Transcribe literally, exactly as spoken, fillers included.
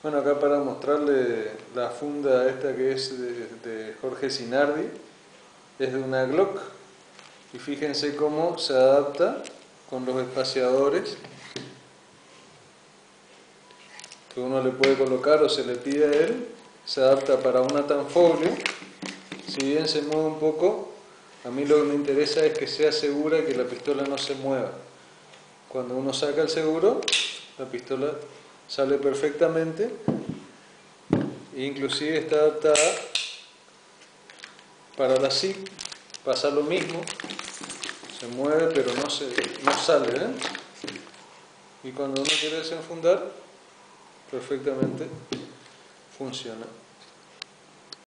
Bueno, acá para mostrarle la funda esta que es de, de Jorge Sinardi, es de una Glock, y fíjense cómo se adapta con los espaciadores que uno le puede colocar o se le pide a él. Se adapta para una Tanfoglio. Si bien se mueve un poco, a mí lo que me interesa es que sea segura y que la pistola no se mueva. Cuando uno saca el seguro, la pistola sale perfectamente, e inclusive está adaptada para la S I C. Pasa lo mismo, se mueve pero no, se, no sale, ¿eh? Y cuando uno quiere desenfundar, perfectamente funciona.